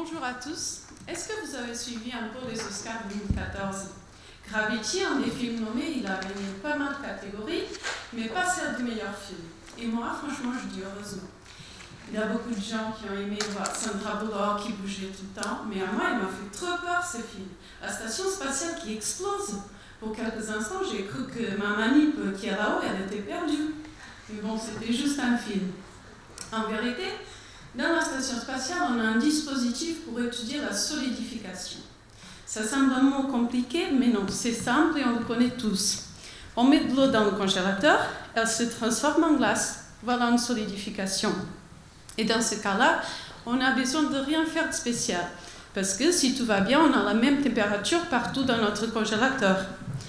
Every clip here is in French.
Bonjour à tous. Est-ce que vous avez suivi un peu les Oscars 2014? Gravity, un des films nommés, il a gagné pas mal de catégories, mais pas celle du meilleur film. Et moi, franchement, je dis heureusement. Il y a beaucoup de gens qui ont aimé voir Sandra Bullock qui bougeait tout le temps, mais à moi, il m'a fait trop peur ce film. La station spatiale qui explose. Pour quelques instants, j'ai cru que ma manip qui est là-haut, elle était perdue. Mais bon, c'était juste un film. En vérité, dans la station spatiale, on a un dispositif pour étudier la solidification. Ça semble un mot compliqué, mais non, c'est simple et on le connaît tous. On met de l'eau dans le congélateur, elle se transforme en glace. Voilà une solidification. Et dans ce cas-là, on n'a besoin de rien faire de spécial. Parce que si tout va bien, on a la même température partout dans notre congélateur.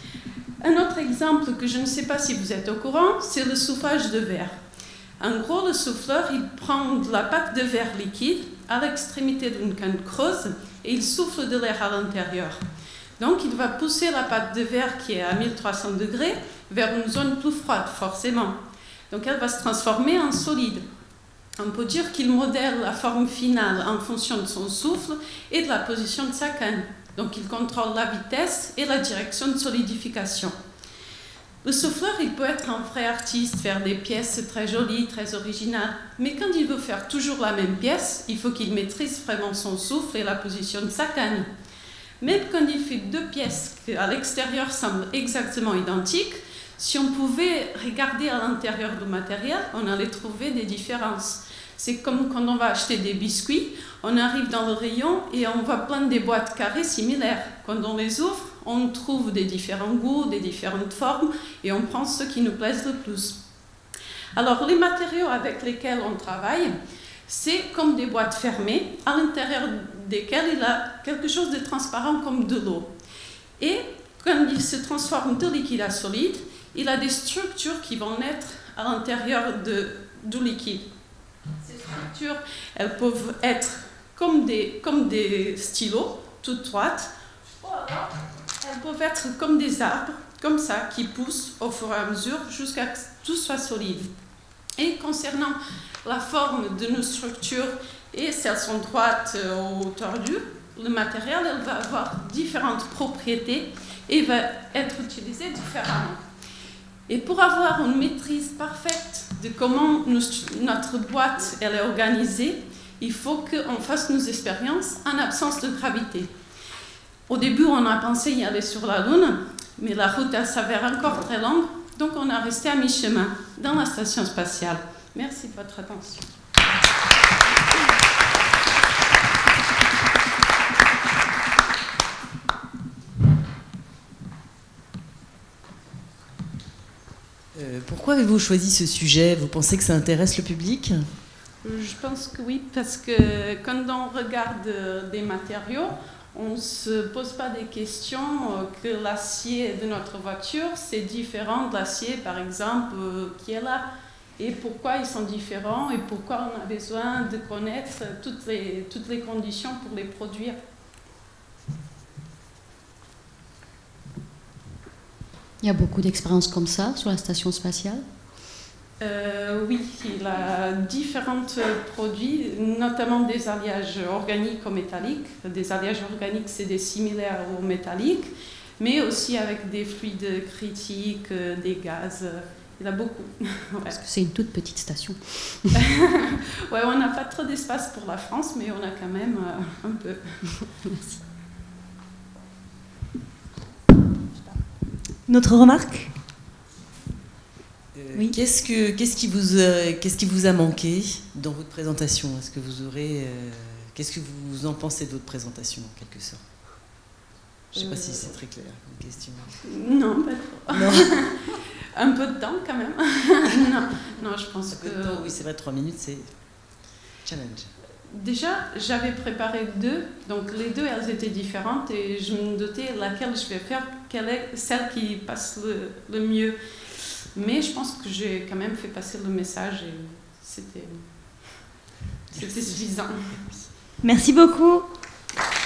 Un autre exemple que je ne sais pas si vous êtes au courant, c'est le soufflage de verre. En gros, le souffleur, il prend de la pâte de verre liquide à l'extrémité d'une canne creuse et il souffle de l'air à l'intérieur. Donc, il va pousser la pâte de verre qui est à 1300 degrés vers une zone plus froide, forcément. Donc, elle va se transformer en solide. On peut dire qu'il modèle la forme finale en fonction de son souffle et de la position de sa canne. Donc, il contrôle la vitesse et la direction de solidification. Le souffleur, il peut être un vrai artiste, faire des pièces très jolies, très originales. Mais quand il veut faire toujours la même pièce, il faut qu'il maîtrise vraiment son souffle et la position de sa canne. Même quand il fait deux pièces qui à l'extérieur semblent exactement identiques, si on pouvait regarder à l'intérieur du matériel, on allait trouver des différences. C'est comme quand on va acheter des biscuits, on arrive dans le rayon et on voit plein de boîtes carrées similaires. Quand on les ouvre, on trouve des différents goûts, des différentes formes et on prend ceux qui nous plaisent le plus. Alors, les matériaux avec lesquels on travaille, c'est comme des boîtes fermées, à l'intérieur desquelles il y a quelque chose de transparent comme de l'eau. Et quand il se transforme de liquide à solide, il a des structures qui vont naître à l'intérieur du liquide. Ces structures, elles peuvent être comme des stylos, toutes droites, ou alors elles peuvent être comme des arbres, comme ça, qui poussent au fur et à mesure jusqu'à ce que tout soit solide. Et concernant la forme de nos structures, et si elles sont droites ou tordues, le matériel elle va avoir différentes propriétés et va être utilisé différemment. Et pour avoir une maîtrise parfaite de comment notre boîte elle est organisée, il faut qu'on fasse nos expériences en absence de gravité. Au début, on a pensé y aller sur la Lune, mais la route elle s'avère encore très longue, donc on a resté à mi-chemin dans la station spatiale. Merci de votre attention. Pourquoi avez-vous choisi ce sujet? Vous pensez que ça intéresse le public? Je pense que oui, parce que quand on regarde des matériaux, on ne se pose pas des questions que l'acier de notre voiture, c'est différent de l'acier, par exemple, qui est là. Et pourquoi ils sont différents et pourquoi on a besoin de connaître toutes les conditions pour les produire. Il y a beaucoup d'expériences comme ça sur la station spatiale? Oui, il a différents produits, notamment des alliages organiques ou métalliques. Des alliages organiques, c'est des similaires aux métalliques, mais aussi avec des fluides critiques, des gaz. Il y en a beaucoup. Ouais. Parce que c'est une toute petite station. Ouais, on n'a pas trop d'espace pour la France, mais on a quand même un peu. Merci. Notre remarque? Oui. Qu'est-ce qui vous a manqué dans votre présentation? Est-ce que vous aurez, qu'est-ce que vous en pensez de votre présentation, en quelque sorte? Je ne sais pas si c'est très clair, une question. Non, pas trop. Non. Un peu de temps, quand même. non, je pense que... Oui, c'est vrai, 3 minutes, c'est challenge. Déjà, j'avais préparé 2, donc les 2, elles étaient différentes et je me doutais laquelle je vais faire, quelle est celle qui passe le mieux. Mais je pense que j'ai quand même fait passer le message et c'était suffisant. Merci beaucoup.